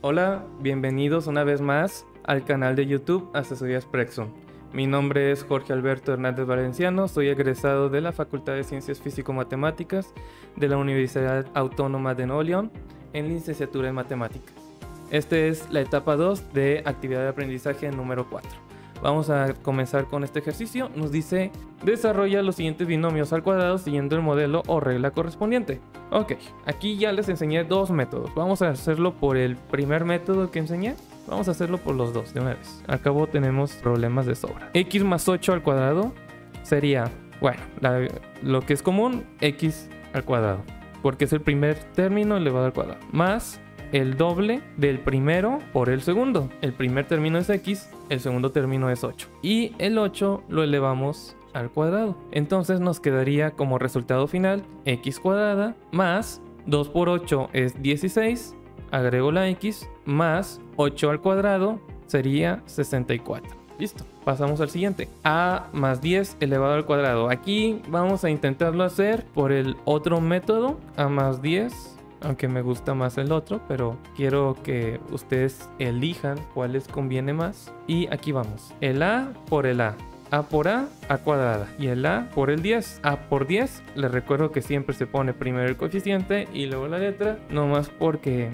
Hola, bienvenidos una vez más al canal de YouTube Asesorías Prexon. Mi nombre es Jorge Alberto Hernández Valenciano, soy egresado de la Facultad de Ciencias Físico-Matemáticas de la Universidad Autónoma de Nuevo León en licenciatura en Matemáticas. Esta es la etapa 2 de actividad de aprendizaje número 4. Vamos a comenzar con este ejercicio. Nos dice, desarrolla los siguientes binomios al cuadrado siguiendo el modelo o regla correspondiente. Ok, aquí ya les enseñé dos métodos. Vamos a hacerlo por el primer método que enseñé. Vamos a hacerlo por los dos de una vez. Al cabo tenemos problemas de sobra. X más 8 al cuadrado sería, bueno, lo que es común, x al cuadrado. Porque es el primer término elevado al cuadrado. Más el doble del primero por el segundo. El primer término es x, el segundo término es 8. Y el 8 lo elevamos al cuadrado. Entonces nos quedaría como resultado final x cuadrada más 2 por 8 es 16. Agrego la x más 8 al cuadrado sería 64. Listo, pasamos al siguiente. A más 10 elevado al cuadrado. Aquí vamos a intentarlo hacer por el otro método. A más 10. Aunque me gusta más el otro, pero quiero que ustedes elijan cuál les conviene más. Y aquí vamos. El A por el A. A por A cuadrada. Y el A por el 10. A por 10. Les recuerdo que siempre se pone primero el coeficiente y luego la letra. No más porque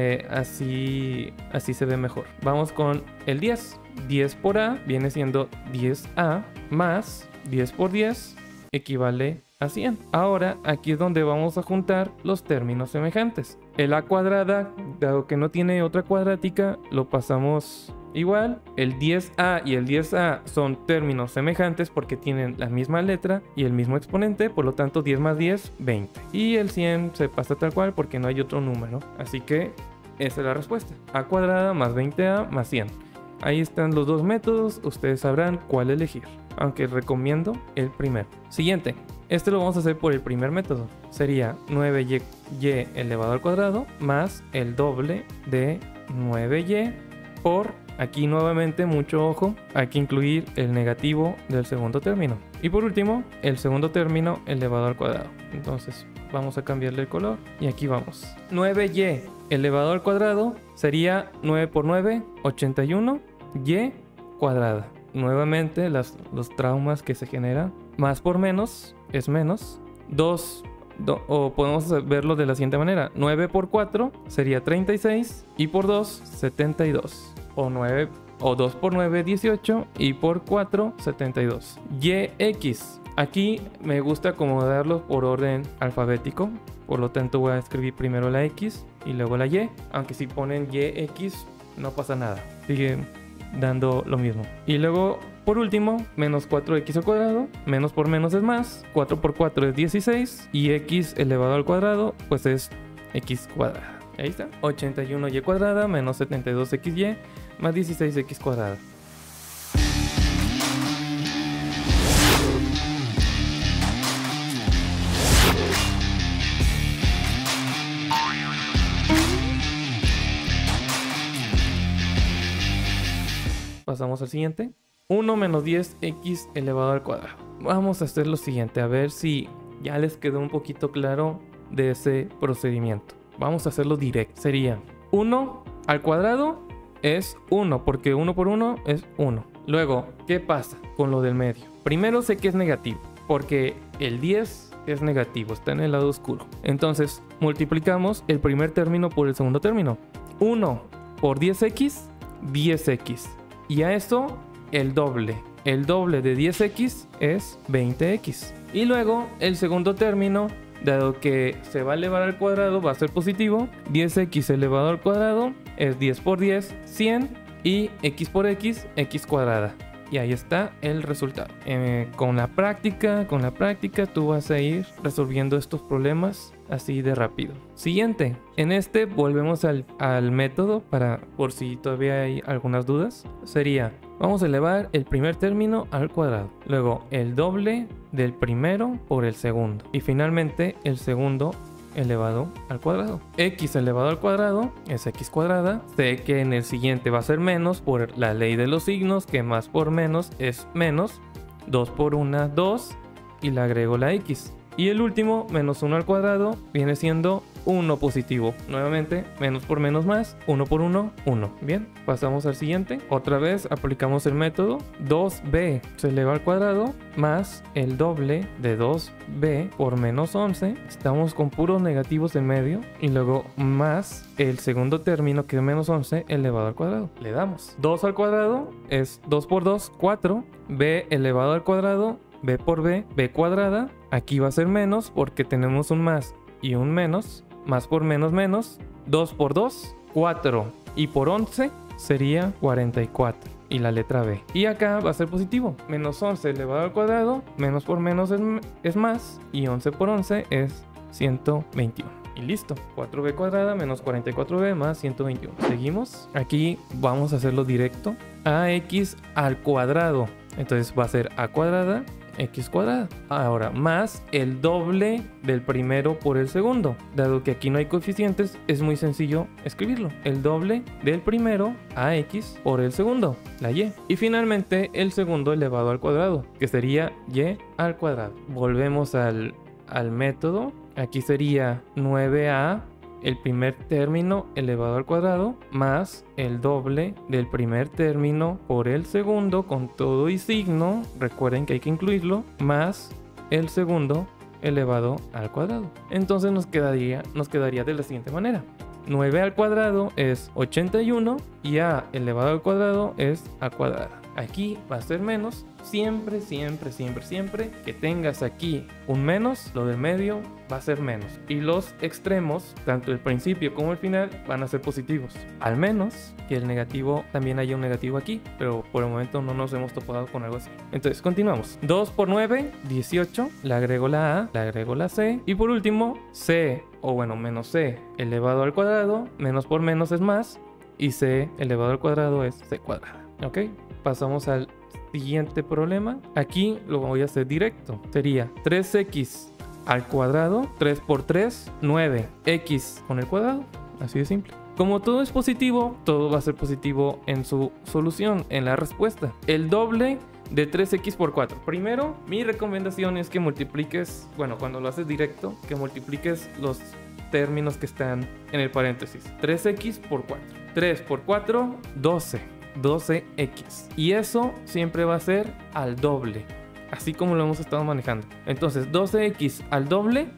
así se ve mejor. Vamos con el 10. 10 por A viene siendo 10A más 10 por 10 equivale a 100. Ahora aquí es donde vamos a juntar los términos semejantes. El a cuadrada, dado que no tiene otra cuadrática, lo pasamos igual. El 10a y el 10a son términos semejantes porque tienen la misma letra y el mismo exponente, por lo tanto 10 más 10, 20. Y el 100 se pasa tal cual porque no hay otro número. Así que esa es la respuesta. A cuadrada más 20a más 100. Ahí están los dos métodos, ustedes sabrán cuál elegir, aunque recomiendo el primero. Siguiente, este lo vamos a hacer por el primer método. Sería 9y elevado al cuadrado más el doble de 9y por, aquí nuevamente mucho ojo, hay que incluir el negativo del segundo término. Y por último, el segundo término elevado al cuadrado. Entonces vamos a cambiarle el color y aquí vamos. 9y elevado al cuadrado sería 9 por 9, 81, y cuadrada. Nuevamente los traumas que se generan. Más por menos es menos. O podemos verlo de la siguiente manera. 9 por 4 sería 36 y por 2, 72. O 2 por 9, 18 y por 4, 72. Yx. Aquí me gusta acomodarlos por orden alfabético. Por lo tanto voy a escribir primero la x y luego la y. Aunque si ponen yx no pasa nada. Sigue dando lo mismo. Y luego, por último, menos 4x al cuadrado. Menos por menos es más. 4 por 4 es 16. Y x elevado al cuadrado, pues es x cuadrada. Ahí está. 81y cuadrada menos 72xy más 16x cuadrada. Pasamos al siguiente. 1 menos 10x elevado al cuadrado. Vamos a hacer lo siguiente, a ver si ya les quedó un poquito claro de ese procedimiento. Vamos a hacerlo directo. Sería 1 al cuadrado es 1, porque 1 por 1 es 1. Luego, ¿qué pasa con lo del medio? Primero sé que es negativo, porque el 10 es negativo, está en el lado oscuro. Entonces, multiplicamos el primer término por el segundo término. 1 por 10x, 10x. Y a esto, el doble. El doble de 10x es 20x. Y luego, el segundo término, dado que se va a elevar al cuadrado, va a ser positivo. 10x elevado al cuadrado es 10 por 10, 100. Y x por x, x cuadrada. Y ahí está el resultado. Con la práctica, tú vas a ir resolviendo estos problemas así de rápido. Siguiente. En este volvemos al método por si todavía hay algunas dudas. Sería, vamos a elevar el primer término al cuadrado. Luego el doble del primero por el segundo. Y finalmente el segundo elevado al cuadrado. X elevado al cuadrado es x cuadrada. Sé que en el siguiente va a ser menos por la ley de los signos, que más por menos es menos. 2 por 1, 2 y le agrego la x. Y el último, menos 1 al cuadrado, viene siendo 1 positivo. Nuevamente, menos por menos más, 1 por 1, 1. Bien, pasamos al siguiente. Otra vez aplicamos el método. 2b se eleva al cuadrado más el doble de 2b por menos 11. Estamos con puros negativos en medio. Y luego más el segundo término, que es menos 11 elevado al cuadrado. Le damos 2 al cuadrado, es 2 por 2, 4. B elevado al cuadrado, b por b, b cuadrada. Aquí va a ser menos porque tenemos un más y un menos. Más por menos menos, 2 por 2, 4. Y por 11 sería 44. Y la letra B. Y acá va a ser positivo. Menos 11 elevado al cuadrado, menos por menos es más. Y 11 por 11 es 121. Y listo, 4b cuadrada menos 44b más 121. Seguimos. Aquí vamos a hacerlo directo. Ax al cuadrado. Entonces va a ser a cuadrada, x cuadrada. Ahora, más el doble del primero por el segundo. Dado que aquí no hay coeficientes, es muy sencillo escribirlo. El doble del primero, ax, por el segundo, la y. Y finalmente el segundo elevado al cuadrado, que sería y al cuadrado. Volvemos al método. Aquí sería 9a, el primer término elevado al cuadrado, más el doble del primer término por el segundo con todo y signo, recuerden que hay que incluirlo, más el segundo elevado al cuadrado. Entonces nos quedaría de la siguiente manera. 9 al cuadrado es 81 y a elevado al cuadrado es a cuadrada. Aquí va a ser menos. Siempre, siempre, siempre, siempre que tengas aquí un menos, lo del medio va a ser menos. Y los extremos, tanto el principio como el final, van a ser positivos. Al menos que el negativo, también haya un negativo aquí. Pero por el momento no nos hemos topado con algo así. Entonces, continuamos. 2 por 9, 18. Le agrego la A, le agrego la C. Y por último, C, o bueno, menos C elevado al cuadrado. Menos por menos es más. Y C elevado al cuadrado es C cuadrada. ¿Ok? Pasamos al siguiente problema. Aquí lo voy a hacer directo. Sería 3x al cuadrado, 3 por 3, 9x con el cuadrado. Así de simple. Como todo es positivo, todo va a ser positivo en su solución, en la respuesta. El doble de 3x por 4. Primero, mi recomendación es que multipliques, bueno, cuando lo haces directo, que multipliques los términos que están en el paréntesis. 3x por 4. 3 por 4, 12. 12x. Y eso siempre va a ser al doble, así como lo hemos estado manejando. Entonces 12x al doble,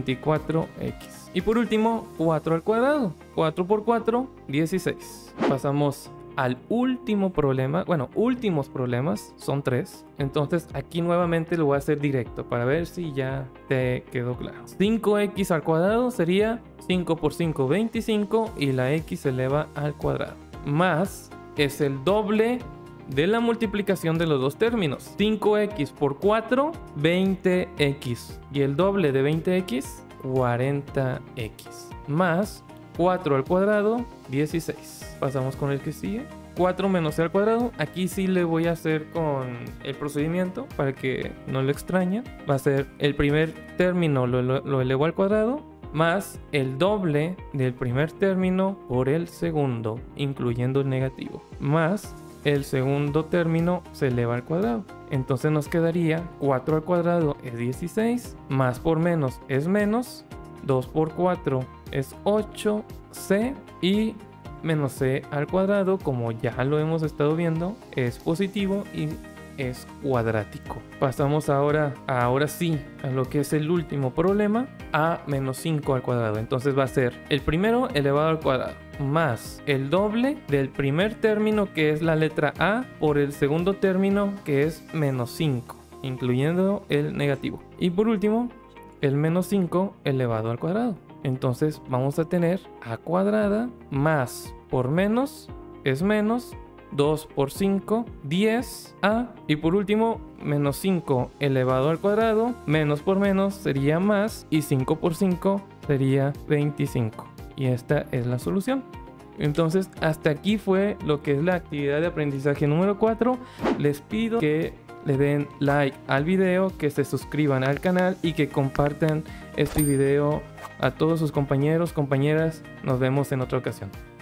24x. Y por último, 4 al cuadrado. 4 por 4, 16. Pasamos al último problema. Bueno, últimos problemas son 3. Entonces aquí nuevamente lo voy a hacer directo para ver si ya te quedó claro. 5x al cuadrado sería 5 por 5, 25. Y la x se eleva al cuadrado. Más es el doble de la multiplicación de los dos términos. 5x por 4, 20x. Y el doble de 20x, 40x. Más 4 al cuadrado, 16. Pasamos con el que sigue. 4 menos c al cuadrado. Aquí sí le voy a hacer con el procedimiento para que no lo extrañen. Va a ser el primer término lo elevo al cuadrado, más el doble del primer término por el segundo, incluyendo el negativo, más el segundo término se eleva al cuadrado. Entonces nos quedaría 4 al cuadrado es 16, más por menos es menos, 2 por 4 es 8c y menos c al cuadrado, como ya lo hemos estado viendo, es positivo y es cuadrático. Pasamos ahora sí a lo que es el último problema, a menos 5 al cuadrado. Entonces va a ser el primero elevado al cuadrado más el doble del primer término, que es la letra A, por el segundo término, que es menos 5, incluyendo el negativo. Y por último, el menos 5 elevado al cuadrado. Entonces vamos a tener a cuadrada más por menos es menos, 2 por 5, 10a. Y por último, menos 5 elevado al cuadrado, menos por menos sería más, y 5 por 5 sería 25. Y esta es la solución. Entonces, hasta aquí fue lo que es la actividad de aprendizaje número 4. Les pido que le den like al video, que se suscriban al canal y que compartan este video a todos sus compañeros, compañeras. Nos vemos en otra ocasión.